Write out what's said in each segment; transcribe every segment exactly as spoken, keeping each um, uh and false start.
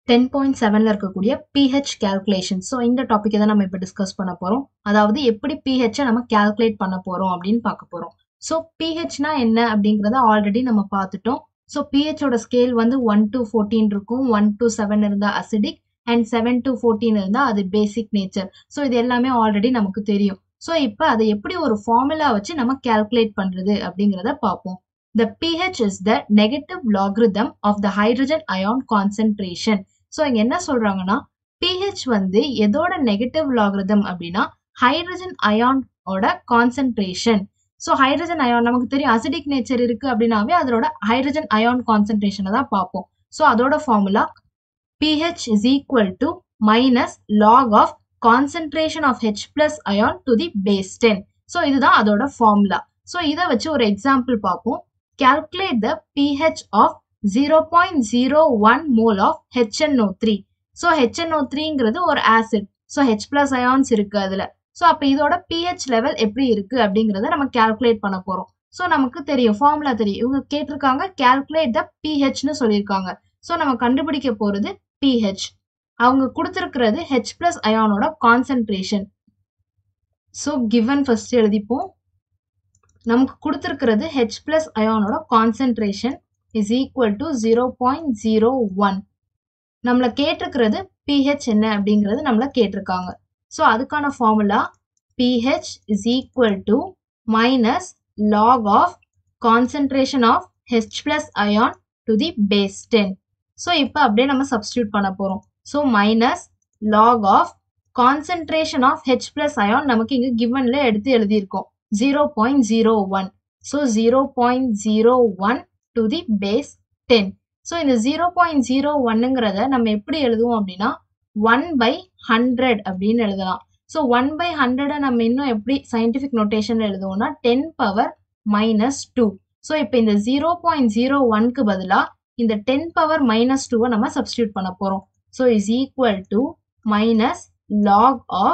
ten point seven ல இருக்கக்கூடிய pH calculation. So இந்த டாபிக் தான் நம்ம இப்போ டிஸ்கஸ் பண்ண போறோம். அதாவது எப்படி pH நம்ம கால்குலேட் பண்ண போறோம் அப்படின்னு பார்க்க போறோம். ஸோ pHனா என்ன அப்படிங்கறத ஆல்ரெடி நம்ம பார்த்துட்டோம். ஸோ pH ஓட ஸ்கேல் வந்து one to fourteen இருக்கும். one to seven இருந்தா acidic and seven to fourteen இருந்தா அது பேசிக் நேச்சர். ஸோ இது எல்லாமே ஆல்ரெடி நமக்கு தெரியும். ஸோ இப்போ அதை எப்படி ஒரு ஃபார்முலா வச்சு நம்ம கால்குலேட் பண்றது அப்படிங்கறத பார்ப்போம். The pH is the negative logarithm of the hydrogen ion concentration. So இங்க என்ன சொல்றாங்கன்னா pH வந்து எதோட நெகட்டிவ் லாகரிதம் அப்படின்னா ஹைட்ரஜன் அயான் ஓட கான்சென்ட்ரேஷன். ஸோ ஹைட்ரஜன் அயான் நமக்கு தெரியும் அசிடிக் நேச்சர் இருக்கு அப்படின்னாவே அதோட ஹைட்ரஜன் அயான் கான்சென்ட்ரேஷனை தான் பார்ப்போம். ஸோ அதோட formula pH is equal to minus log of concentration of H plus ion to the base ten. So இதுதான் அதோட ஃபார்முலா. ஸோ இதை வச்சு ஒரு எக்ஸாம்பிள் பார்ப்போம். Calculate the pH of zero point zero one mole of H N O three. So H N O three ங்கிறது ஒரு acid. So H plus ions இருக்கு அதுல. So அப்ப இதோட pH level எப்படி இருக்கு அப்படிங்கறத நம்ம calculate பண்ண போறோம். So நமக்கு தெரியும் ஃபார்முலா தெரியும். இவங்க கேட்டிருக்காங்க calculate the pH னு சொல்லியிருக்காங்க. So நம்ம கண்டுபிடிக்க போறது pH. அவங்க கொடுத்திருக்கிறது H plus ion-ஓட concentration. So given first எழுதிப்போம். நமக்கு கொடுத்திருக்கிறது H plus ion-ஓட concentration is equal to zero point zero one. நம்மள கேட்டிருக்கிறது pH என்ன அப்படிங்கிறது நம்மள கேட்டிருக்காங்க. ஸோ அதுக்கான formula pH is equal to minus log of concentration of H plus ion to the base ten. So இப்போ அப்படியே நம்ம சப்ஸ்டியூட் பண்ண போறோம். So minus log of concentration of H plus ion நமக்கு இங்க givenல எடுத்து எழுதியிருக்கோம் zero point zero one. So zero point zero one to the base ten. So இந்த zero point zero one-ங்கிறத நம்ம எப்படி எழுதுவோம் அப்படின்னா one by one hundred அப்படின்னு எழுதலாம். So one by one hundred நம்ம இன்னும் எப்படி சயின்டிஃபிக் நோட்டேஷன்ல எழுதுவோம்னா ten power minus two. So இப்போ இந்த zero point zero one-க்கு பதிலா இந்த ten power minus two-வை நம்ம சப்ஸ்டியூட் பண்ண போறோம். So is equal to minus log of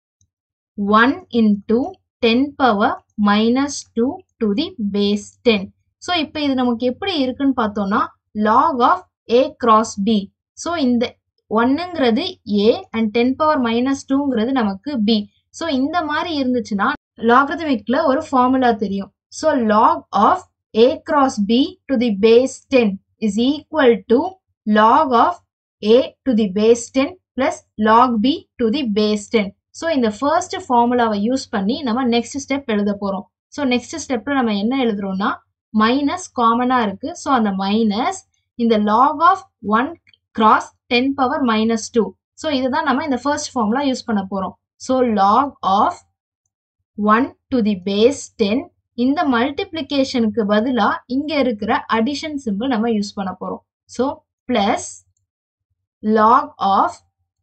one into ten power minus two to the base ten. So இப்போ இது நமக்கு எப்படி இருக்குன்னு பார்த்தோம்னா log of a cross b. So இந்த ஒன்னுங்கிறது a and ten power minus two-ங்கிறது நமக்கு b. ஸோ இந்த மாதிரி இருந்துச்சுன்னா லாகரிதமிக்ல ஒரு ஃபார்முலா தெரியும். So log of a cross b to the base ten is equal to log of a to the base ten plus log b to the base ten. So இந்த first ஃபார்முலாவை use பண்ணி நம்ம next step எழுத போறோம். So next ஸ்டெப்ல நம்ம என்ன எழுதுறோம்னா minus காமனா இருக்கு. ஸோ அந்த மைனஸ் இந்த log of one cross ten power minus two. So இதுதான் நம்ம இந்த ஃபர்ஸ்ட் ஃபார்முலா யூஸ் பண்ண போறோம். So log of one to the base ten. இந்த மல்டிப்ளிகேஷனுக்கு பதிலா இங்க இருக்கிற அடிஷன் சிம்பிள் நம்ம யூஸ் பண்ண போறோம். So plus log of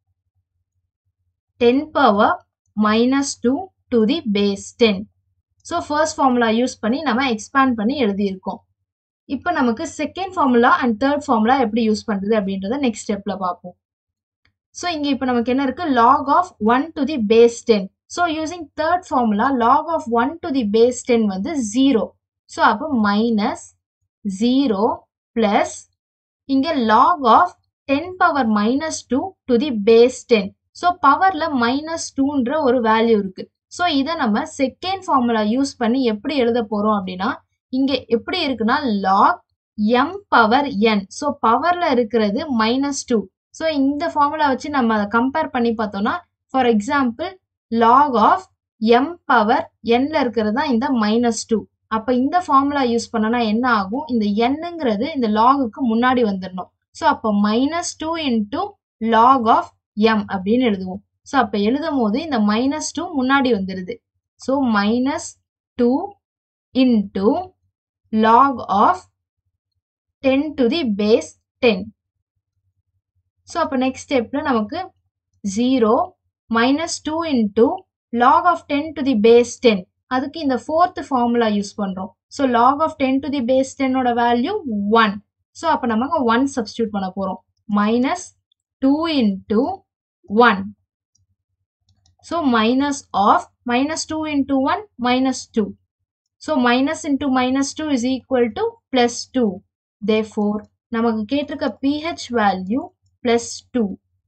ten power minus two to the base ten. So first formula use பண்ணி நம்ம expand பண்ணி எழுதியிருக்கோம். இப்போ நமக்கு second formula and third formula எப்படி யூஸ் பண்றது அப்படின்றத next stepல பார்ப்போம். So இங்க இப்போ நமக்கு என்ன இருக்கு log of one to the base ten. So using third formula log of one to the base ten வந்து zero. So அப்போ minus zero plus இங்க log of ten power minus two to the base ten. So பவர்ல minus டூன்ற ஒரு value இருக்கு. So இதை நம்ம second formula use பண்ணி எப்படி எழுத போறோம் அப்படின்னா இங்க எப்படி இருக்குன்னா log M power N. So பவர்ல இருக்கிறது மைனஸ் டூ. ஸோ இந்த ஃபார்முலா வச்சு நம்ம அதை கம்பேர் பண்ணி பார்த்தோம்னா for example log of M power என்ல இருக்கிறது தான் இந்த மைனஸ் டூ. அப்ப இந்த ஃபார்முலா யூஸ் பண்ணனா என்ன ஆகும், இந்த என்னங்கிறது இந்த லாகுக்கு முன்னாடி வந்துடணும். ஸோ அப்போ minus two into log of m அப்படின்னு எழுதுவோம். ஸோ அப்போ எழுதும் போது இந்த மைனஸ் டூ முன்னாடி வந்துடுது. So minus two into log of ten to the base ten. So அப்போ நெக்ஸ்ட் ஸ்டெப்ல நமக்கு zero minus two into log of ten to the base ten. அதுக்கு இந்த ஃபோர்த் ஃபார்முலா யூஸ் பண்றோம். So log of ten to the base டென்னோட value one. So அப்போ நமக்கு one substitute பண்ண போறோம். Minus two into one. So minus of minus two into one minus two. So minus into minus two is equal to plus two. Therefore நமக்கு கேட்டிருக்க pH value plus two.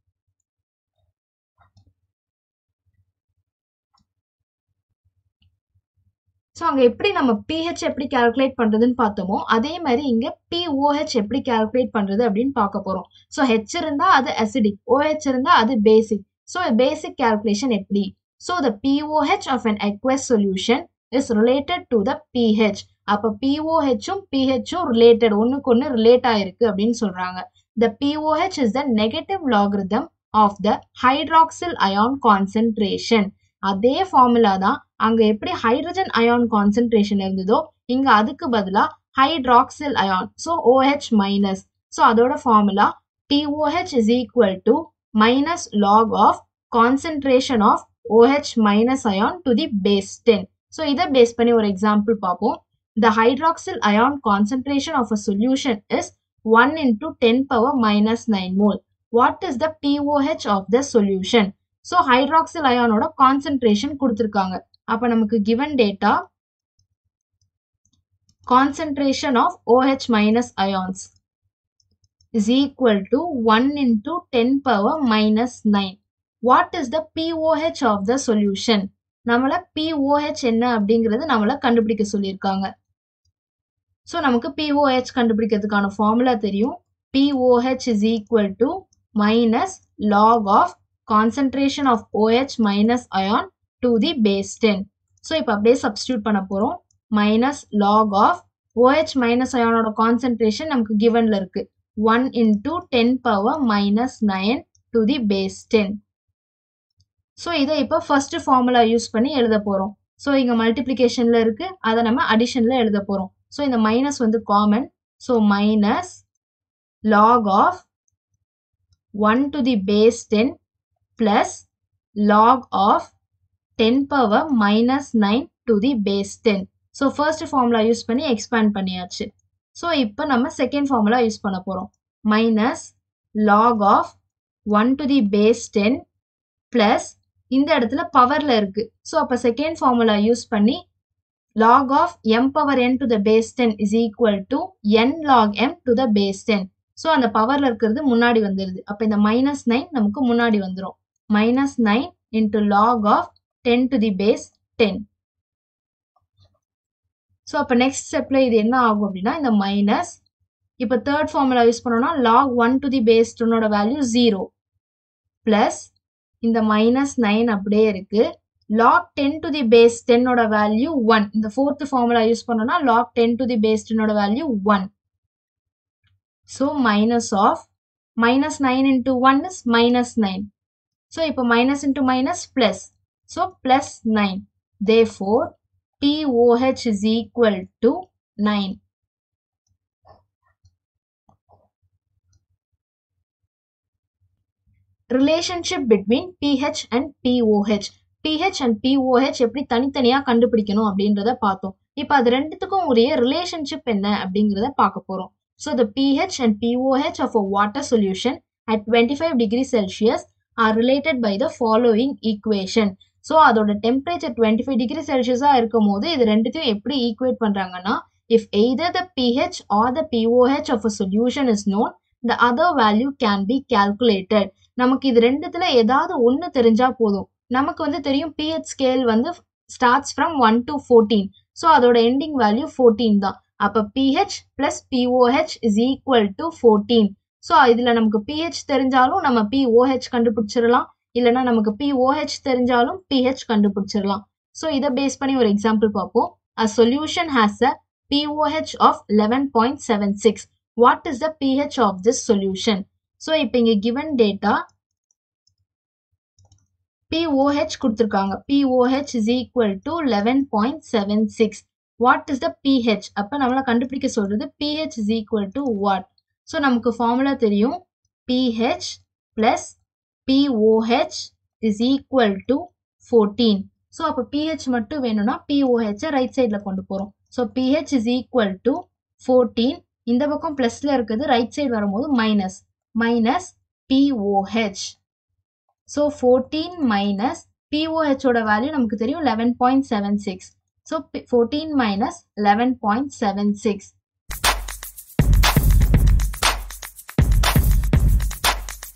So அங்க எப்படி நம்ம pH எப்படி calculate பண்றதுன்னு பார்த்தோமோ அதே மாதிரி இங்க pOH எப்படி calculate பண்றது அப்படின்னு பார்க்க போறோம். So H இருந்தா அது acidic, OH இருந்தா அது basic. So basic calculation எப்படி? So the pOH of an aqueous solution is related to the pH. அப்ப pOH உம் pH உம் related, ஒண்ணுக்கு ஒண்ணு relate ஆயிருக்கு அப்படின்னு சொல்றாங்க. The pOH is the negative logarithm of the hydroxyl ion concentration. அதே formula தான் அங்க எப்படி ஹைட்ரஜன் அயான் கான்சென்ட்ரேஷன் இருந்ததோ இங்க அதுக்கு பதிலா hydroxyl ion, so OH minus. So அதோட formula pOH is equal to minus log of concentration of OH minus ion to the base ten. So இதை பேஸ் பண்ணி ஒரு எக்ஸாம்பிள் பார்ப்போம். The hydroxyl ion concentration of a solution is one into ten power minus nine mole. What is the pOH of the solution? So hydroxyl ion ஓட concentration கொடுத்திருக்காங்க. அப்ப நமக்கு given data concentration of OH minus ions is equal to one into ten power minus nine. What is the pOH of the solution? நம்மள pOH என்ன அப்படிங்கிறது நம்மள கண்டுபிடிக்க சொல்லியிருக்காங்க. So நமக்கு pOH கண்டுபிடிக்கிறதுக்கான ஃபார்முலா தெரியும். pOH is equal to minus log of concentration of OH minus ion to the base ten. So இப்ப அப்படியே substitute பண்ண போறோம். Minus log of OH minus ion ஓட concentration நமக்கு givenல இருக்கு. one into ten power minus nine to the base ten. So இதை இப்ப first formula use பண்ணி எழுத போறோம். So இங்க multiplicationல இருக்கு, அதை நம்ம additionல எழுத போறோம். So இந்த minus வந்து common. So minus log of one to the base ten plus log of ten power minus nine to the base ten. So first formula use பண்ணி expand பண்ணியாச்சு. So இப்ப நம்ம second formula யூஸ் பண்ண போறோம். Minus log of one to the base ten plus இந்த இடத்துல பவர்ல இருக்கு. So அப்ப second formula யூஸ் பண்ணி log of m power n to the base ten is equal to n log m to the base ten. So அந்த பவர்ல இருக்கிறது முன்னாடி வந்துருது. அப்ப இந்த minus nine நமக்கு முன்னாடி வந்துரும். Minus nine into log of ten to the base ten. So அப்ப next stepல இது என்ன ஆகும் அப்படின்னா இந்த minus, இப்ப third formula யூஸ் பண்ணோம்னா log one to the base ten ஓட வேல்யூ zero plus இந்த minus nine அப்படியே இருக்கு. log ten to the base ten ஓட வேல்யூ one. இந்த fourth formula யூஸ் பண்ணோம்னா log ten to the base ten ஓட value one. So minus of minus nine into one is minus nine. So இப்போ minus into minus plus. So plus nine. Therefore pOH is equal to nine. Relationship between pH and pOH. pH and pOH எப்படி தனித்தனியா கண்டுபிடிக்கணும் அப்படின்றத பார்த்தோம். இப்ப அது ரெண்டுத்துக்கும் உரிய ரிலேஷன்ஷிப் என்ன அப்படிங்கறத பார்க்க போறோம். So the pH and pOH of a water solution at twenty-five degrees Celsius are related by the following equation. So அதோட temperature twenty-five degrees Celsius ஆ இருக்கும்போது இது ரெண்டுத்தையும் எப்படி ஈக்குவேட் பண்றாங்கன்னா, if either the pH or the pOH of a solution is known, the other value can be calculated. நமக்கு இது ரெண்டுத்துல ஏதாவது ஒண்ணு தெரிஞ்சா போதும். நமக்கு வந்து தெரியும் pH scale வந்து starts from one to fourteen. So அதோட ending value fourteen தான். அப்ப pH plus pOH is equal to fourteen. So இதுல நமக்கு pH தெரிஞ்சாலும் நம்ம pOH கண்டுபிடிச்சிடலாம், இல்லனா நமக்கு pOH தெரிஞ்சாலும் pH கண்டுபிடிச்சிடலாம். So இதை பேஸ் பண்ணி ஒரு எக்ஸாம்பிள் பார்ப்போம். A solution has a pOH of eleven point seven six. What is the pH of this solution? So இப்ப இங்க given data pOH கொடுத்திருக்காங்க. pOH is equal to eleven point seven six. What is the pH? அப்ப நம்மள கண்டுபிடிக்க சொல்றது pH is equal to what? So நமக்கு formula தெரியும். pH plus pOH is equal to fourteen. So அப்ப pH மட்டும் வேணும்னா pOH ரைட் சைடுல கொண்டு போறோம். So pH is equal to fourteen. இந்த பக்கம் பிளஸ்ல இருக்குது, ரைட் சைடு வரும்போது minus minus pOH. So fourteen minus pOH ஓட வேல்யூ நமக்கு தெரியும் eleven point seven six. So fourteen minus eleven point seven six.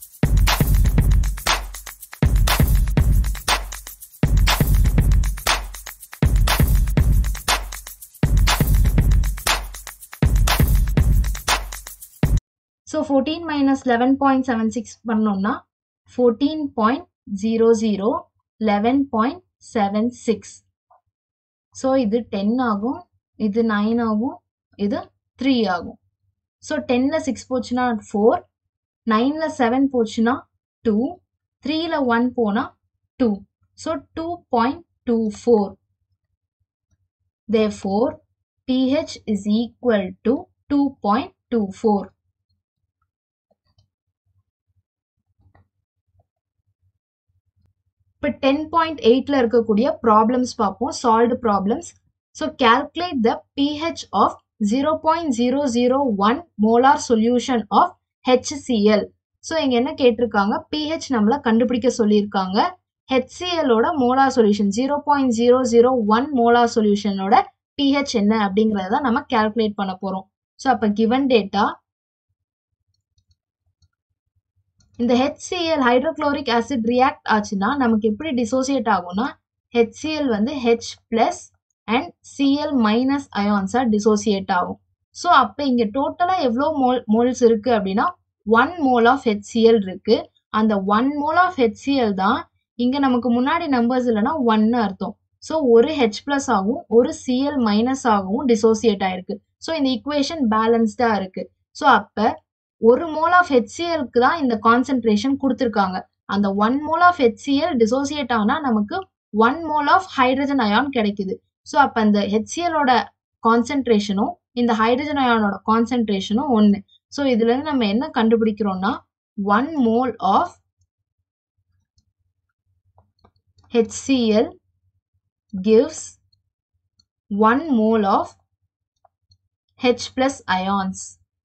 So fourteen minus eleven point seven six பண்ணோம்னா fourteen point zero zero eleven point seven six. So இது ten ஆகும், இது nine ஆகும், இது three ஆகும். So ten ல six போச்சுனா four, nine ல seven போச்சுனா two, three ல one போனா two. So two point two four. Therefore, pH is equal to two point two four. இப்போ ten point eight ல இருக்கக்கூடிய ப்ராப்ளம்ஸ் பார்ப்போம், solved problems. So calculate the pH of zero point zero zero one molar solution of HCl. So இங்க என்ன கேட்டிருக்காங்க, pH நம்மள கண்டுபிடிக்க சொல்லியிருக்காங்க. HCl ஓட molar solution zero point zero zero one molar solution ஓட pH என்ன அப்படிங்கறத நம்ம calculate பண்ண போறோம். ஸோ அப்ப given data, இந்த HCl hydrochloric acid react ஆச்சுன்னா நமக்கு எப்படி dissociate ஆகும்னா HCl வந்து H plus and Cl minus ions dissociate ஆகும். ஸோ அப்ப இங்க டோட்டலா எவ்வளோ மோல் மோல்ஸ் இருக்கு அப்படின்னா one mole of HCl இருக்கு. அந்த one mole of HCl தான் இங்க நமக்கு முன்னாடி நம்பர்ஸ் இல்லைன்னா ஒன்னு அர்த்தம். ஸோ ஒரு H plus ஆகும், ஒரு Cl minus ஆகவும் dissociate ஆயிருக்கு. ஸோ இந்த equation பேலன்ஸ்டா இருக்கு. ஸோ அப்ப ஒரு மோல் ஆஃப் HClக்கு தான் இந்த கான்சென்ட்ரேஷன் கொடுத்துருக்காங்க. அந்த one mole of HCl dissociate ஆனா நமக்கு one mole of hydrogen ion கிடைக்குது. ஸோ அப்ப அந்த HClோட கான்சென்ட்ரேஷனும் இந்த ஹைட்ரஜன் அயானோட கான்சென்ட்ரேஷனும் ஒன்னு. ஸோ இதுல இருந்து நம்ம என்ன கண்டுபிடிக்கிறோம்னா one mole of HCl gives one mole of H plus ions.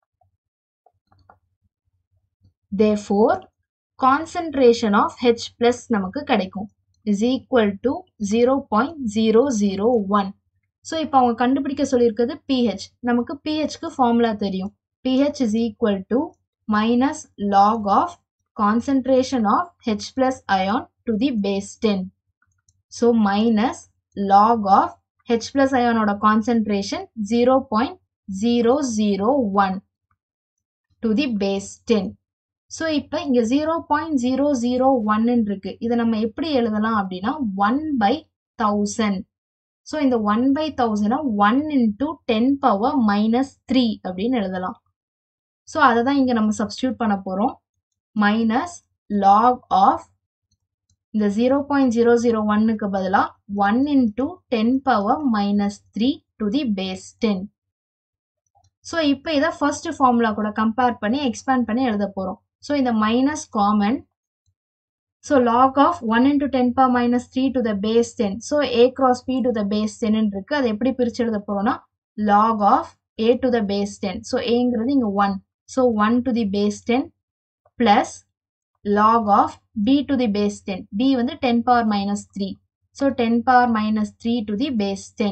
Therefore, concentration of H plus நமக்கு கிடைக்கும் is equal to zero point zero zero one. So இப்போ அவங்க கண்டுபிடிக்க சொல்லியிருக்கிறது pH. நமக்கு pHக்கு ஃபார்முலா தெரியும். pH is equal to minus log of concentration of H plus ion to the base ten. So minus log of H plus ion ஓட concentration zero point zero zero one to the base ten. So இப்போ இங்க zero point zero zero one இருக்கு. இதை நம்ம எப்படி எழுதலாம் அப்படின்னா one by thousand. So இந்த one by thousand one into ten power minus three அப்படின்னு எழுதலாம். ஸோ அதை தான் இங்க நம்ம சப்ஸ்டியூட் பண்ண போறோம். மைனஸ் லாக் ஆஃப் இந்த zero point zero zero one-க்கு பதிலா one into ten power minus three to the base ten. So இப்போ இதை ஃபர்ஸ்ட் ஃபார்முலா கூட கம்பேர் பண்ணி எக்ஸ்பேண்ட் பண்ணி எழுத போறோம். So in the minus common, so log of one into ten power minus three to the base ten. So a cross b to the base ten இருக்கு. அது எப்படி பிரிச்சு எழுத போறோம்னா log of a to the base ten. So aங்கிறது இங்க one. So one to the base ten plus log of b to the base ten. b வந்து ten power minus three. So ten power minus three to the base ten.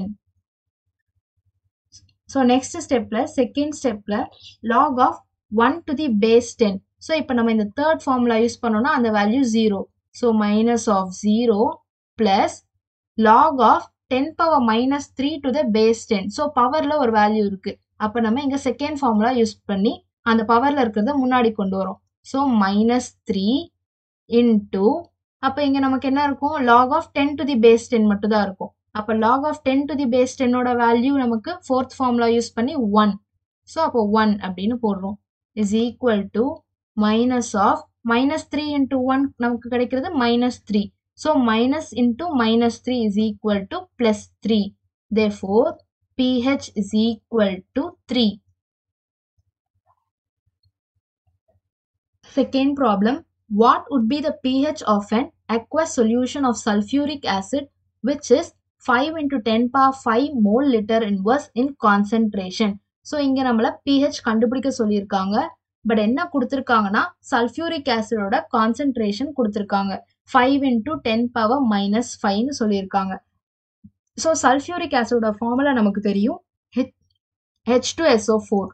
So next stepல second stepல log of one to the base ten. So இப்போ நம்ம இந்த third formula use பண்ணோம்னா அந்த value zero. So minus of zero plus log of ten power minus three to the base ten. So பவர்ல ஒரு value இருக்கு. அப்ப நம்ம இங்க செகண்ட் ஃபார்முலா யூஸ் பண்ணி அந்த பவர்ல இருக்கிறத முன்னாடி கொண்டு வரோம். So minus three into அப்ப இங்க நமக்கு என்ன இருக்கும், log of ten to the base ten மட்டும் தான் இருக்கும். அப்ப log of ten to the base ten ஓட வேல்யூ நமக்கு ஃபோர்த் ஃபார்முலா யூஸ் பண்ணி one. So அப்போ one அப்படின்னு போடுறோம். is equal to minus of minus three into one நமக்கு கிடைக்கிறது minus three. So minus into minus three is equal to plus three. Therefore, pH is equal to three. Second problem, what would be the pH of an aqueous solution of sulfuric acid which is five into ten power five mole liter inverse in concentration. So இங்க நம்மள pH கண்டுபிடிக்க சொல்லியிருக்காங்க. But என்ன கொடுத்திருக்காங்கன்னா sulphuric ஆசிடோட concentration கொடுத்திருக்காங்க five into ten power minus five னு சொல்லியிருக்காங்க. ஸோ சல்ஃபியூரிக் ஆசிடோட ஃபார்முலா நமக்கு தெரியும் H two S O four.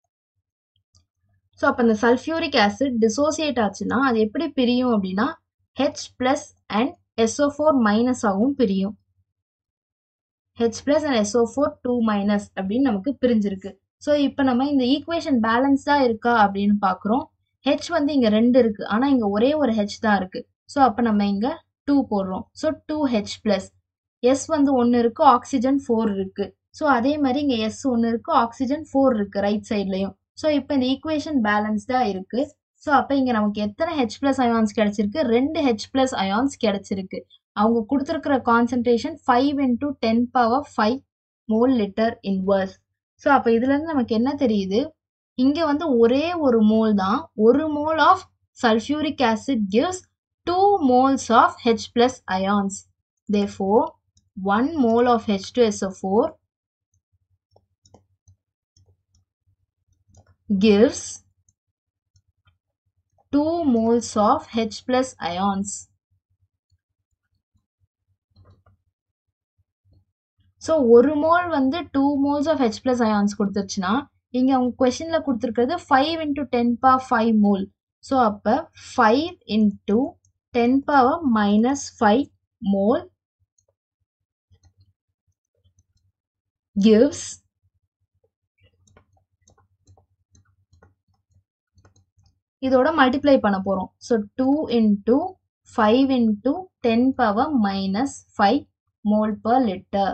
So அப்போ அந்த சல்ஃபியூரிக் ஆசிட் டிசோசியேட் ஆச்சுன்னா அது எப்படி பிரியும் அப்படின்னா H plus and S O four minus ஆகவும் பிரியும். H plus and S O four two minus அப்படின்னு நமக்கு பிரிஞ்சிருக்கு. ஸோ இப்போ நம்ம இந்த ஈக்குவேஷன் பேலன்ஸ்டாக இருக்கா அப்படின்னு பார்க்குறோம். ஹெச் வந்து இங்கே ரெண்டு இருக்குது, ஆனால் இங்கே ஒரே ஒரு ஹெச் தான் இருக்குது. ஸோ அப்போ நம்ம இங்கே டூ போடுறோம். So two H plus S வந்து ஒன்று இருக்குது, ஆக்சிஜன் ஃபோர் இருக்குது. ஸோ அதே மாதிரி இங்கே எஸ் ஒன்று இருக்குது, ஆக்சிஜன் ஃபோர் இருக்குது ரைட் சைட்லையும். ஸோ இப்போ இந்த ஈக்குவேஷன் பேலன்ஸ்டாக இருக்குது. ஸோ அப்போ இங்கே நமக்கு எத்தனை ஹெச் ப்ளஸ் அயான்ஸ் கிடச்சிருக்கு? ரெண்டு ஹெச் ப்ளஸ் அயான்ஸ் கிடச்சிருக்கு. அவங்க கொடுத்துருக்கிற concentration five into ten power five mole litre inverse. So அப்போ இதுலேருந்து நமக்கு என்ன தெரியுது? இங்கே வந்து ஒரே ஒரு மோல் தான். ஒரு mole of sulphuric acid gives two moles of H plus ions. Therefore one mole of H two S O four gives two moles of H plus ions. So ஒரு மோல் வந்து two moles of H plus ions கொடுத்துருச்சுன்னா இங்க அவங்க கொஸ்டின்ல கொடுத்துருக்கிறது five into ten power five mole. So அப்ப five into ten power minus five mole gives இதோட multiply பண்ண போறோம். So two into five into ten power minus five mole per litre.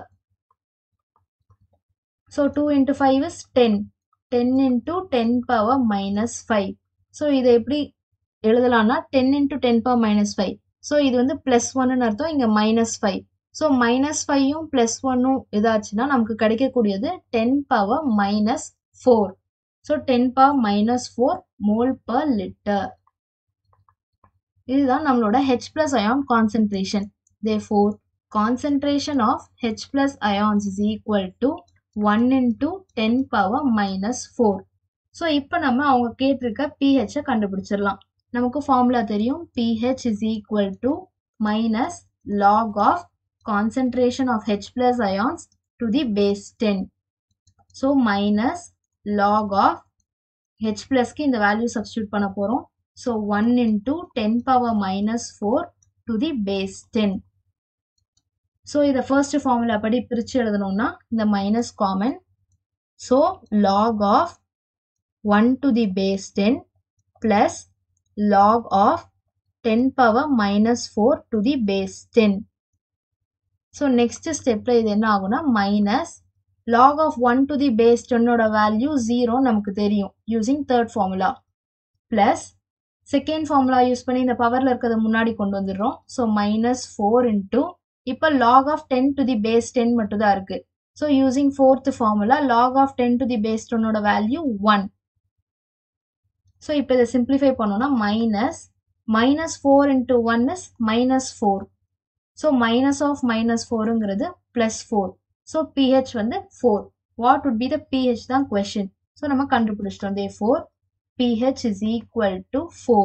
So two into five is ten. Ten into ten power minus five. So இதை எப்படி எழுதலாம்னா ten into ten power minus five. So இது வந்து plus ஒன்னு அர்த்தம், இங்கே minus five. So minus ஃபைவும் plus ஒன்னும் இதாச்சுன்னா நமக்கு கிடைக்கக்கூடியது ten power minus four. So ten power minus four mole per liter. இதுதான் நம்மளோட H plus ion concentration. Therefore, concentration of H plus ions is equal to one into ten power minus four. So இப்போ நம்ம அவங்க கேட்டிருக்க pH கண்டுபிடிச்சிடலாம். நமக்கு formula தெரியும். pH is equal to minus log of concentration of H plus ions to the base ten. So minus log of H plus க்கு இந்த value substitute பண்ண போறோம். So one into ten power minus four to the base ten. So இத first formula படி பிரிச்சு எழுதணும்னா இந்த minus common. So log of one to the base ten plus log of ten power minus four to the base ten. So next stepல இது என்ன ஆகும்னா minus log of one to the base ten ஓட value zero நமக்கு தெரியும் using third formula plus second formula use பண்ணி இந்த பவர்ல இருக்கிறத முன்னாடி கொண்டு வந்துடுறோம். so minus four into இப்போ log of ten to the base ten மட்டும் தான் இருக்கு. so using fourth formula log of ten to the base ten ஓட value one. so இப்போ இதை simplify பண்ணோம்னா minus minus four into one is minus four. so minus of minus fourங்கிறது plus four. So pH வந்து four. What would be the pH தான் question. So நம்ம கண்டுபிடிச்சிட்டோம். Therefore pH is equal to four.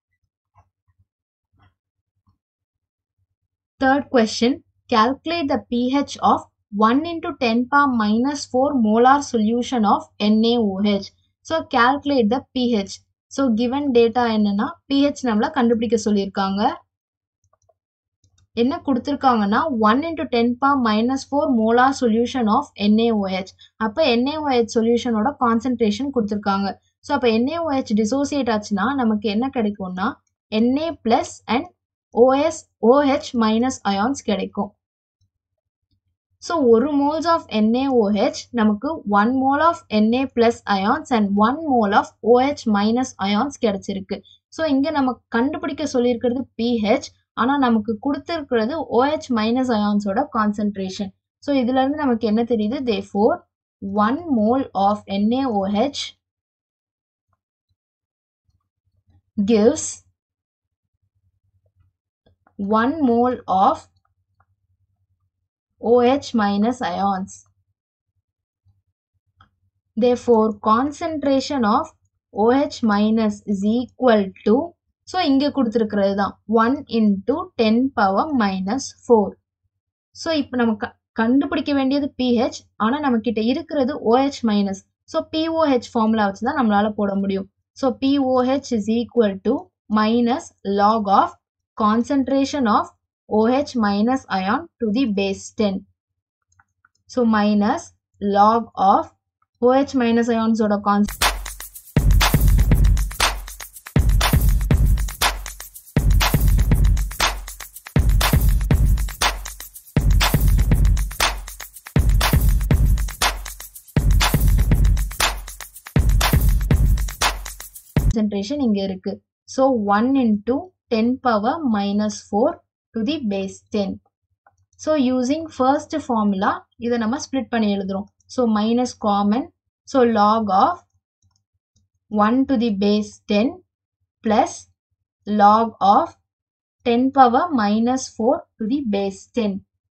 Third question. Calculate the pH of one into ten power minus four molar solution of NaOH. So calculate the pH. So given data என்னன்னா pH நம்மள கண்டுபிடிக்க சொல்லியிருக்காங்க. என்ன கொடுத்திருக்காங்கன்னா one into ten power minus four molar solution of NaOH. அப்ப NaOH solution ஓட concentration கொடுத்திருக்காங்க. So அப்ப NaOH dissociate ஆச்சுன்னா நமக்கு என்ன கிடைக்கும்னா Na plus and OS OH minus ions கிடைக்கும். So ஒரு moles of NaOH நமக்கு one mole of Na plus ions and one mole of OH minus ions கிடைச்சிருக்கு. So இங்க நமக்கு கண்டுபிடிக்க சொல்லியிருக்கிறது pH. ஆனா நமக்கு கொடுத்திருக்கிறது OH minus ions ஓட concentration. So இதுல இருந்து நமக்கு என்ன தெரியுது? Therefore one mole of NaOH gives one mole of OH minus ions. Therefore concentration of OH minus is equal to, so இங்க கொடுத்திருக்கிறது தான் one into ten power minus four. so இப்போ நமக்கு கண்டுபிடிக்க வேண்டியது pH. ஆனா நமக்கிட்ட இருக்கிறது OH minus. so pOH formula வச்சு தான் நம்மளால போட முடியும். so pOH is equal to minus log of concentration of OH minus ion to the base ten. so minus log of OH minus ions ஓட கான்சென்ட்ரேஷன் concentration இங்க இருக்கு. So one into ten power minus four to the base ten. So using first formula, இதை நம்ம split பண்ணி எழுதுறோம். So minus common. So log of one to the base ten plus log of ten power minus four to the base ten.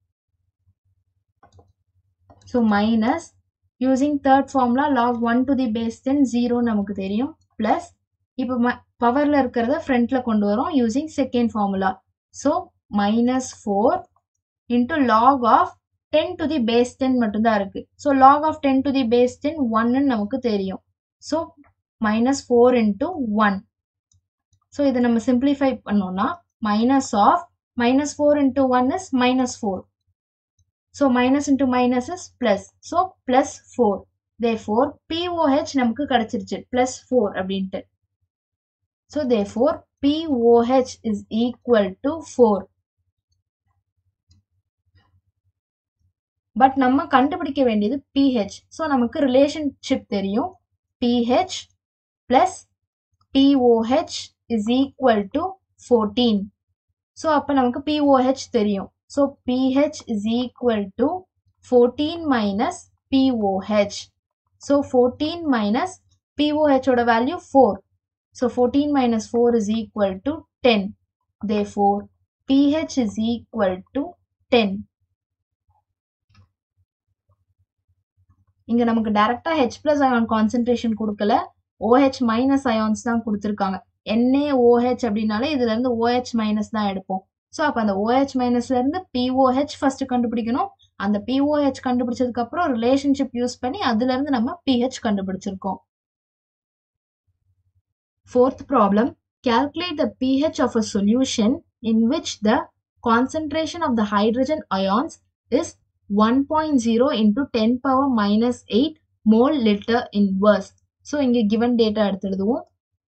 So minus using third formula log one to the base ten zero நமக்கு தெரியும் plus இப்போ பவர்ல இருக்கிறத ஃப்ரண்ட்ல கொண்டு வரோம் using second formula. So minus four into log of ten to the base ten மட்டும் தான் இருக்கு. So log of ten to the base ten one ன்னு நமக்கு தெரியும். So minus four into one. So இதை நம்ம simplify பண்ணோம்னா minus of minus four into one is minus four. So minus into minus is plus. So plus four. Therefore P O H நமக்கு கிடைச்சிருச்சு plus four அப்படின்ட்டு. So therefore P O H is equal to four. But நம்ம கண்டுபிடிக்க வேண்டியது pH. So நமக்கு relationship தெரியும். pH plus P O H is equal to fourteen. So அப்ப நமக்கு P O H தெரியும். So pH is equal to fourteen minus P O H. So fourteen minus P O H ஓட value four. So fourteen minus four is equal to ten. Therefore pH is equal to ten. இங்க நமக்கு டைரக்டா H plus ion concentration கொடுக்கல, OH minus ions தான் கொடுத்திருக்காங்க. NaOH அப்படினாலே இதுல இருந்து OH minus தான் எடுப்போம். So அப்ப அந்த OH minusல இருந்து P O H first கண்டுபிடிக்கணும். அந்த P O H கண்டுபிடிச்சதுக்கு அப்புறம் relationship யூஸ் பண்ணி அதுல இருந்து நம்ம pH கண்டுபிடிச்சிருக்கோம். Fourth problem, calculate the pH of a solution in which the concentration of the hydrogen ions is one point zero into ten power minus eight mole liter inverse. So இங்க given data எடுத்து எழுதுவோம்.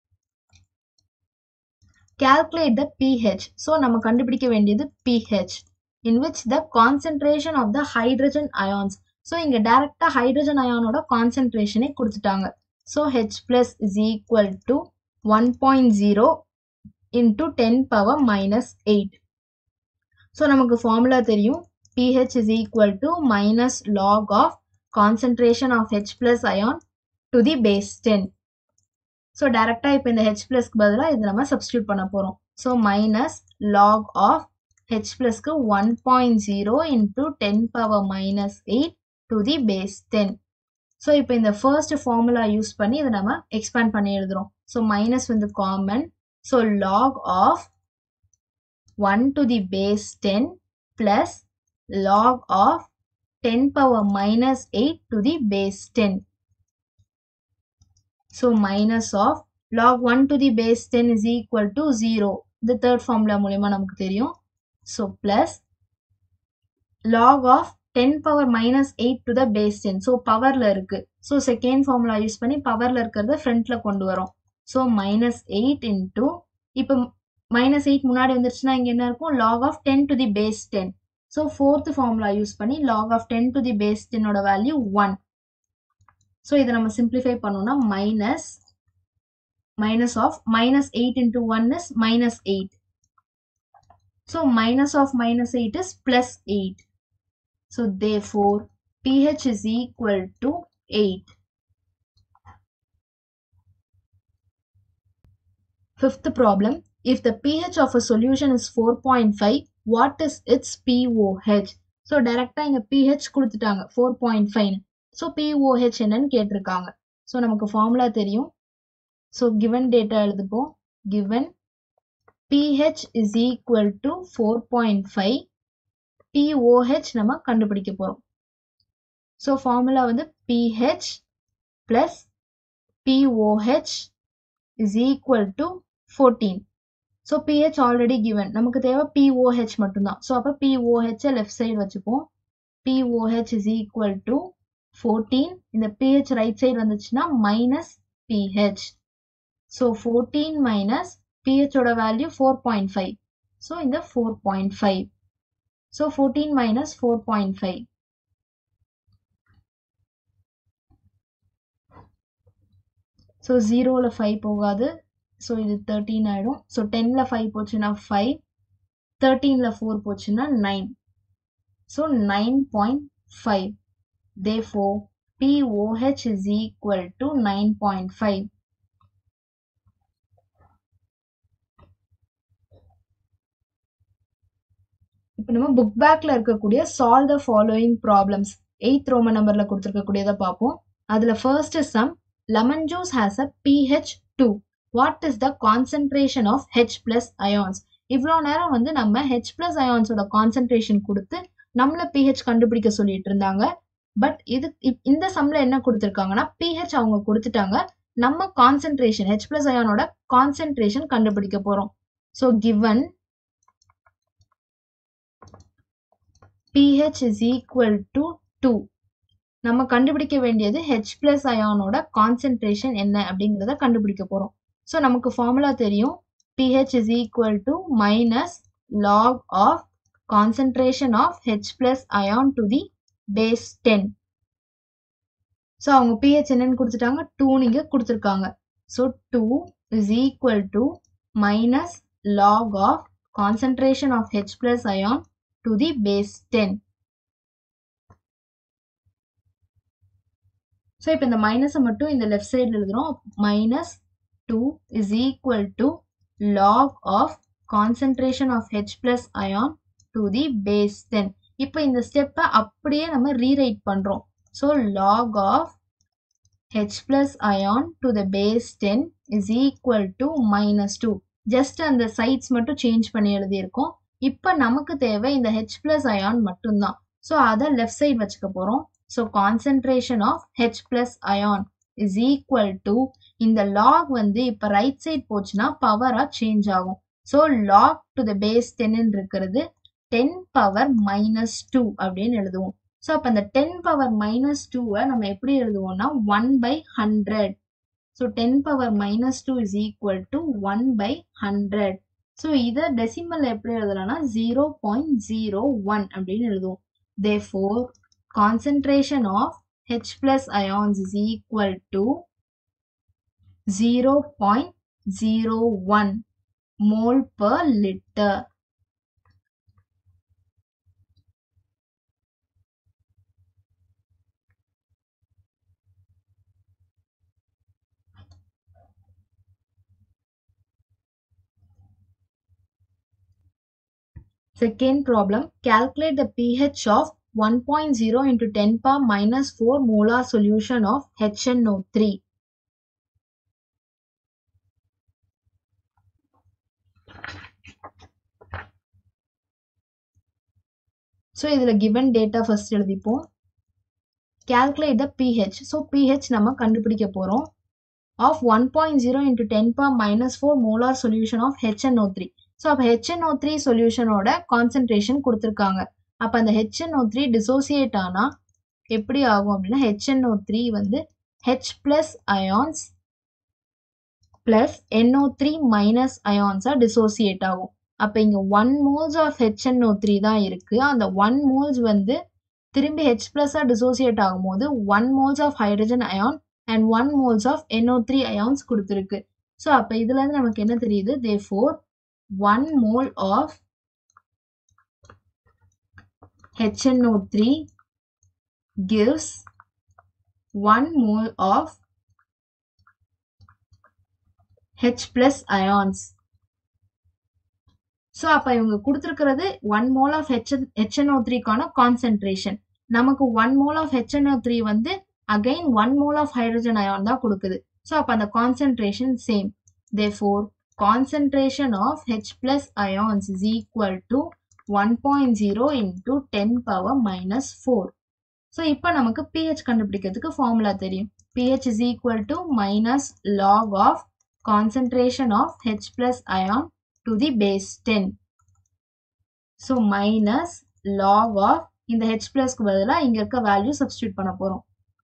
Calculate the pH. So நம்ம கண்டுபிடிக்க வேண்டியது pH in which the concentration of the hydrogen ions. So இங்க டைரக்டா hydrogen ion-ஓட concentration-ஐ கொடுத்துட்டாங்க. So H plus is equal to one point zero into ten power minus eight. So நமக்கு formula தெரியும். pH is equal to minus log of concentration of H plus ion to the base ten. So டைரக்டா இப்போ இந்த H plus க்கு பதிலா இது நம்ம substitute பண்ண போறோம். So minus log of H plus க்கு one point zero into ten power minus eight to the base ten. So இப்போ இந்த first formula யூஸ் பண்ணி இதை நம்ம expand பண்ணி எழுதுறோம். So minus வந்து common. So log of one to the base ten plus log of ten power minus eight to the base ten. So minus of log one to the base ten is equal to zero. The third formula மூலமா நமக்கு தெரியும். So plus log of ten power minus eight to the base ten. So powerல இருக்கு. So second formula use பண்ணி powerல இருக்கிறத frontல கொண்டு வரோம். So minus eight into இப்போ minus eight முன்னாடி வந்துருச்சுன்னா இங்க என்ன இருக்கும்? Log of ten to the base ten. So fourth formula use பண்ணி log of ten to the base ten ஓட value one. So இதை நம்ம simplify பண்ணோம்னா minus minus of minus eight into one is minus eight. So minus of minus eight is plus eight. So therefore pH is equal to eight. Fifth problem, if the pH of a solution is four point five, what is its P O H? So டைரக்டா இங்க pH கொடுத்துட்டாங்க four point five. So P O H என்னன்னு கேட்டிருக்காங்க. So நமக்கு formula தெரியும். So given data எழுதுப்போம். Given pH is equal to four point five. P O H நம்ம கண்டுபிடிக்க போறோம். So formula வந்து pH plus P O H is equal to fourteen. So pH already given. நமக்கு தேவை P O H மட்டும்தான். So அப்ப P O H left side வச்சுப்போம். P O H is equal to fourteen இந்த pH right side வந்துச்சுன்னா minus pH. So fourteen minus pH ஓட value four point five. So இந்த four point five. So fourteen minus four point five. So zero ல five போகாது. So இது thirteen ஆயிடும். So ten ல five போச்சுன்னா five. thirteen ல four போச்சுன்னா nine. So nine point five. Therefore, pOH is equal to nine point five. இப்போ நம்ம புக் பேக்ல இருக்கக்கூடிய solve the following problems eighth Roman நம்பர்ல கொடுத்திருக்கக்கூடியதை பார்ப்போம். அதுல first sum, lemon juice has a pH two. What is the concentration of H plus ions? இவ்வளோ நேரம் வந்து நம்ம H plus ions ஓட concentration கொடுத்து நம்மள pH கண்டுபிடிக்க சொல்லிட்டு இருந்தாங்க. பட் இது இந்த சம்ல என்ன கொடுத்திருக்காங்கன்னா pH அவங்க கொடுத்துட்டாங்க. நம்ம concentration H plus ion ஓட concentration கண்டுபிடிக்க போறோம். So given pH is equal to two. நம்ம கண்டுபிடிக்க வேண்டியது H plus ion ஓட concentration என்ன அப்படிங்கறத கண்டுபிடிக்க போறோம். So நமக்கு ஃபார்முலா தெரியும். pH is equal to minus log of concentration of H plus ion to the base ten. So அவங்க pH என்னன்னு கொடுத்துட்டாங்க two நீங்க கொடுத்திருக்காங்க. So two is equal to minus log of concentration of H plus ion to the base ten. So இப்போ இந்த மைனஸை மட்டும் இந்த லெஃப்ட் சைடில் எழுதுறோம். minus two is equal to log of concentration of H plus ion to the base ten. இப்போ இந்த ஸ்டெப்பை அப்படியே நம்ம ரீரைட் பண்றோம். So log of H plus ion to the base ten is equal to minus two. Just அந்த sides மட்டும் change பண்ணி எழுதியிருக்கோம். இப்போ நமக்கு தேவை இந்த H plus ion மட்டும்தான். So அதை லெஃப்ட் சைடு வச்சுக்க போறோம். So concentration of H plus ion is equal to இந்த log வந்து இப்போ ரைட் சைடு போச்சுன்னா பவரா சேஞ்ச் ஆகும். So log to the base ten இருக்கிறது ten power minus two அப்படின்னு எழுதுவோம். So அப்ப அந்த ten power minus two நம்ம எப்படி எழுதுவோம்னா one by one hundred. So ten power minus two is equal to one by one hundred. So இத decimal எப்படி எழுதலாம்னா zero point zero one அப்படின்னு எழுதுவோம். Therefore, concentration of H plus ions is equal to zero point zero one mole per liter. Second problem, calculate the pH of one point zero into ten power minus four molar solution of H N O three. So இதுல given data first எழுதிப்போம். Calculate the pH. So pH நம்ம கண்டுபிடிக்க போறோம். Of one point zero into ten power minus four molar solution of H N O three. So அப்ப H N O three solution ஓட concentration கொடுத்திருக்காங்க. அப்ப அந்த H N O three dissociate ஆனா எப்படி ஆகும் அப்படின்னா H N O three வந்து H plus ions plus N O three minus ions dissociate ஆகும். அப்ப இங்க one moles of H N O three தான் இருக்கு. அந்த one moles வந்து திரும்பி H plus dissociate ஆகும்போது one moles of hydrogen ion and one moles of N O three ions கொடுத்திருக்கு. So அப்ப இதுல இருந்து நமக்கு என்ன தெரியுது? Therefore, one mole of H N O three gives one mole of H plus ions. So அப்ப இவங்க கொடுத்திருக்கிறது one mole of H N O three கான concentration. நமக்கு one mole of H N O three வந்து again one mole of hydrogen ion தான் கொடுக்குது. So அப்ப அந்த concentration same. Therefore, concentration of H plus ions is equal to one point zero into ten power minus four. So இப்ப நமக்கு pH கண்டுபிடிக்கிறதுக்கு formula தெரியும். pH is equal to minus log of concentration of H plus ion to the base ten. So minus log of இந்த H plus க்கு பதிலா இங்க இருக்க value substitute பண்ண போறோம்.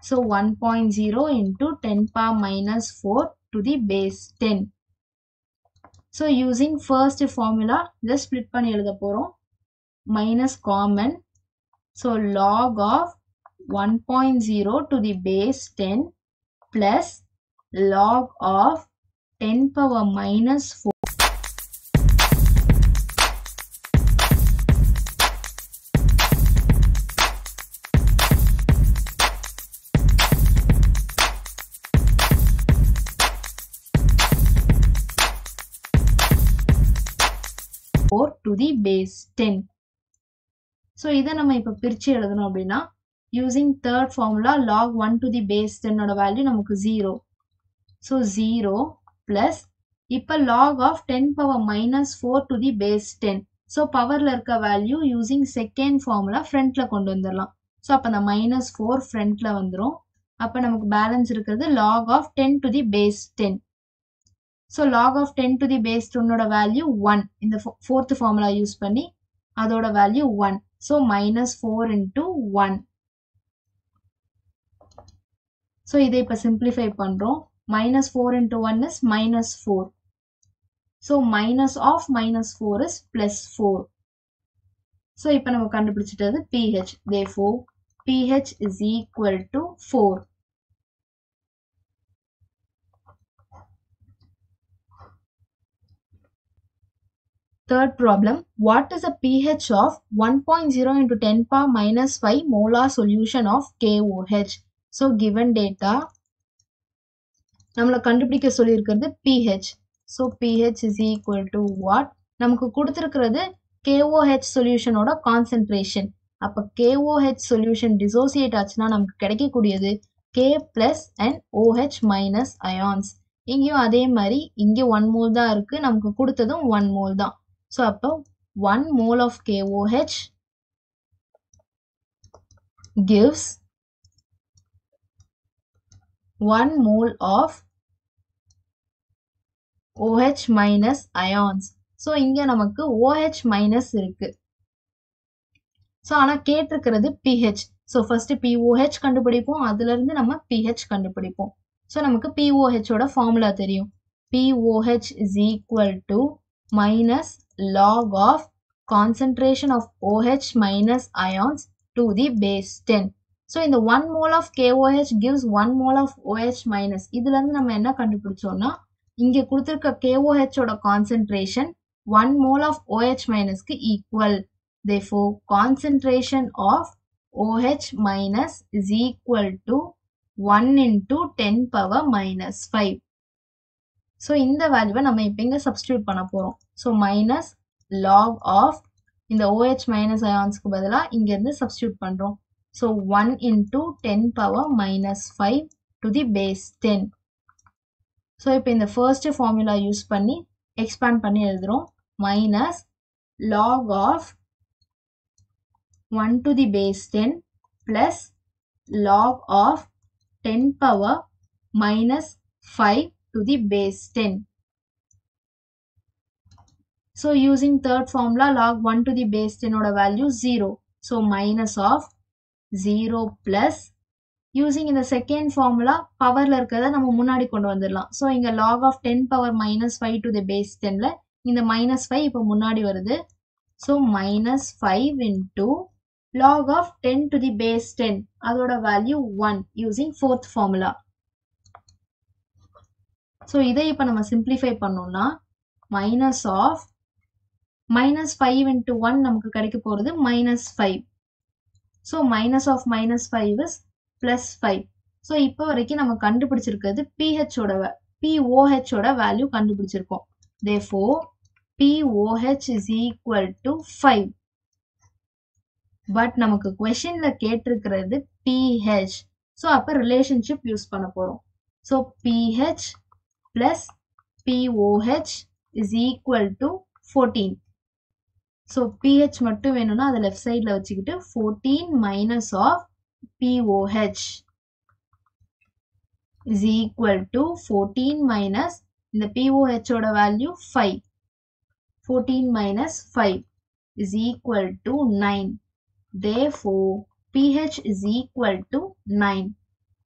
So one point zero into ten power minus four to the base ten. So using first formula, just split பண்ணி எழுத போறோம். Minus common. So log of one point zero to the base ten plus log of ten power minus four. to the base ten. So இதை நம்ம இப்ப பிரிச்சு எழுதணும் அப்படின்னா using third formula log one to the base ten ஓட value நமக்கு zero. So zero plus இப்ப log of ten power minus four to the base ten. So powerல இருக்க வேல்யூ using second formula frontல கொண்டு வந்துடலாம். So அப்ப அந்த minus four frontல வந்துரும். அப்ப நமக்கு balance இருக்கிறது log of ten to the base ten. So log of ten to the base ten ஓட value one. இந்த fourth formula use பண்ணி அதோட value one. So minus four into one. So இதை இப்ப simplify பண்றோம். Minus four into one is minus four. So minus of minus four is plus four. So இப்ப நம்ம கண்டுபிடிச்சிட்டது pH. Therefore pH is equal to four. Third problem, what is the pH of one point zero into ten power minus five molar solution of K O H? So given data, நம்மள கண்டுபிடிக்க சொல்லியிருக்கிறது pH. So pH is equal to what? நமக்கு கொடுத்திருக்கிறது K O H solution ஓட concentration. அப்ப K O H solution dissociate ஆச்சுன்னா நமக்கு கிடைக்கக்கூடியது K plus and OH minus ions. இங்கேயும் அதே மாதிரி இங்கே one mole தான் இருக்கு, நமக்கு கொடுத்ததும் one mole தான். So அப்போ one mole of K O H gives one mole of OH minus ions. So இங்க நமக்கு OH minus இருக்கு. So ஆனா கேட்டிருக்கிறது pH. So first pOH கண்டுபிடிப்போம், அதுல இருந்து நம்ம pH கண்டுபிடிப்போம். So நமக்கு pOH ஓட formula தெரியும். pOH is equal to minus log of concentration of OH minus ions to the base ten. So இந்த one mole of K O H gives one mole of OH minus. இதுல இருந்து நம்ம என்ன கண்டுபிடிச்சோம்னா இங்க கொடுத்திருக்க K O H ஓட concentration one mole of OH minus க்கு equal. Therefore concentration of OH minus is equal to one into ten power minus five. So இந்த வேல்யூவை நம்ம இப்ப இங்க substitute பண்ண போறோம். So minus log of இந்த OH minus ionsக்கு பதிலா இங்க இருந்து substitute பண்றோம். So one into ten power minus five to the base ten. So இப்ப இந்த first formula use பண்ணி expand பண்ணி எழுதுறோம். Minus log of one to the base ten plus log of ten power minus five to the base ten. So using third formula log one to the base ten oda value zero. So minus of zero plus using in the second formula power la irukadha நம்ம முன்னாடி கொண்டு வந்துடலாம். So இங்க log of ten power minus five to the base ten ல இந்த minus five இப்ப முன்னாடி வருது. So minus five into log of ten to the base ten அதோட value one using fourth formula. So இதை இப்ப நம்ம simplify பண்ணோம்னா minus of minus five into one நமக்கு கிடைக்க போறது minus five. So minus of minus five is plus five. So இப்ப வரைக்கும் நம்ம கண்டுபிடிச்சிருக்கிறது pH ஓட pOH ஓட value கண்டுபிடிச்சிருக்கோம். Therefore pOH is equal to five. But நமக்கு questionல கேட்டிருக்கிறது pH. So அப்ப relationship use பண்ண போறோம். So pH plus pOH is equal to fourteen. So pH மட்டும் வேணும்னா அதை left sideல வச்சுக்கிட்டு fourteen minus of pOH is equal to fourteen minus இந்த pOH ஓட value five. fourteen minus five is equal to nine. Therefore pH is equal to nine.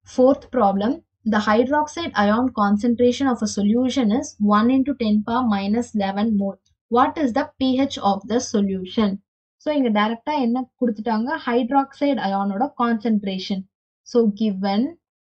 Fourth problem, the hydroxide ion concentration of a solution is one into ten power minus eleven mole. What is the pH of the solution? So இங்க டைரக்டா என்ன கொடுத்துட்டாங்க, hydroxide ion ஓட concentration. So given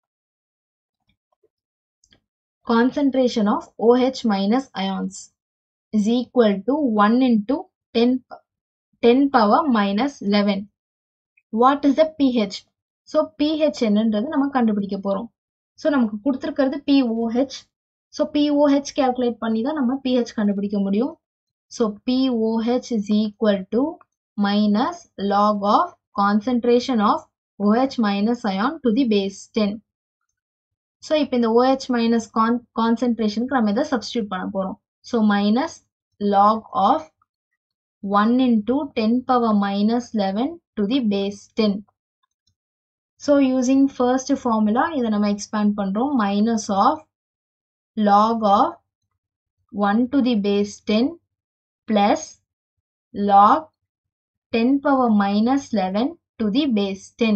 concentration of OH minus ions is equal to one into ten power minus eleven. What is the pH? So pH என்னன்றது நம்ம கண்டுபிடிக்க போறோம். So நமக்கு கொடுத்திருக்கிறது pOH. So pOH calculate பண்ணி தான் நம்ம pH கண்டுபிடிக்க முடியும். So pOH is equal to minus log of concentration of OH minus ion to the base ten. So இப்போ இந்த OH minus con concentration நம்ம இதை substitute பண்ண போறோம். So minus log of one into ten power minus eleven to the base ten. So using first formula, இதை நம்ம expand பண்றோம். Minus of log of one to the base ten plus log ten power minus eleven to the base ten.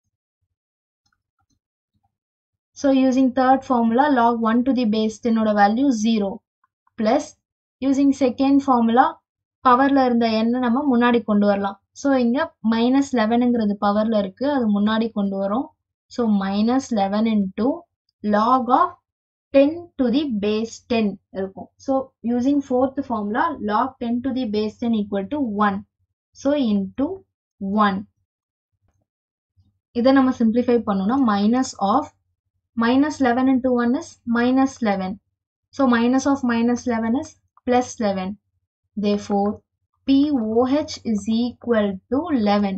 So using third formula, log one to the base ten oda value zero plus using second formula, பவர்ல இருந்த எண்ணை நம்ம முன்னாடி கொண்டு வரலாம். So இங்க minus லெவனுங்கிறது பவர்ல இருக்கு, அது முன்னாடி கொண்டு வரும். So minus eleven into log of ten to the base ten இருக்கும். So using fourth formula, log ten to the base ten equal to one. So into one. இதை நம்ம சிம்பிளிஃபை பண்ணோம்னா minus of minus eleven into one is minus eleven. So minus of minus eleven is plus eleven. Therefore, pOH is equal to eleven.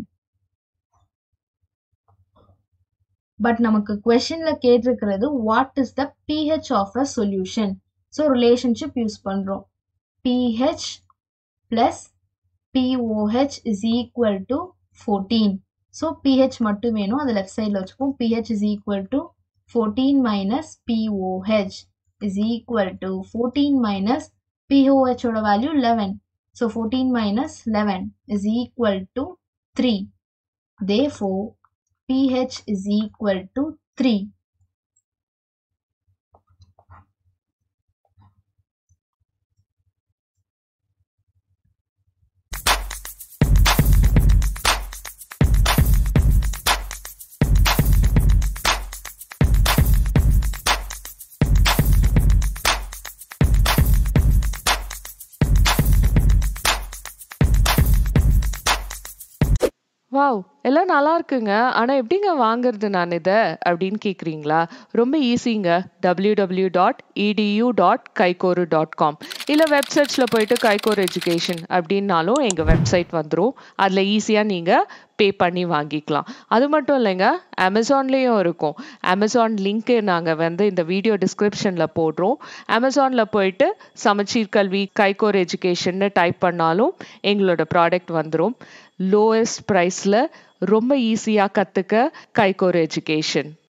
But நமக்கு questionல கேட்டிருக்கிறது what is the pH of a solution? So relationship use பண்றோம். pH plus pOH is equal to fourteen. So pH மட்டும் வேணும், அது left sideல வச்சுப்போம். pH is equal to fourteen minus pOH is equal to fourteen minus pOH oda value eleven. So fourteen minus eleven is equal to three. Therefore, pH is equal to three. Wow, எல்லாம் நல்லா இருக்குங்க. ஆனால் எப்படிங்க வாங்குறது நான் இதை அப்படின்னு கேட்குறீங்களா? ரொம்ப ஈஸிங்க. W W dot edu dot கைகோரு டாட் காம் இல்லை வெப்சைட்ஸில் போயிட்டு கைகோர் எஜுகேஷன் அப்படின்னாலும் எங்கள் வெப்சைட் வந்துடும். அதில் ஈஸியாக நீங்கள் பே பண்ணி வாங்கிக்கலாம். அது மட்டும் இல்லைங்க, அமேசான்லேயும் இருக்கும். அமேசான் லிங்க்கு நாங்கள் வந்து இந்த வீடியோ டிஸ்கிரிப்ஷனில் போடுறோம். அமேசானில் போயிட்டு சமச்சீர் கல்வி கைகோர் எஜுகேஷன்னு டைப் பண்ணாலும் எங்களோட ப்ராடக்ட் வந்துடும். லோவஸ்ட் ப்ரைஸில் ரொம்ப ஈஸியாக கற்றுக்க கைகோர் எஜுகேஷன்.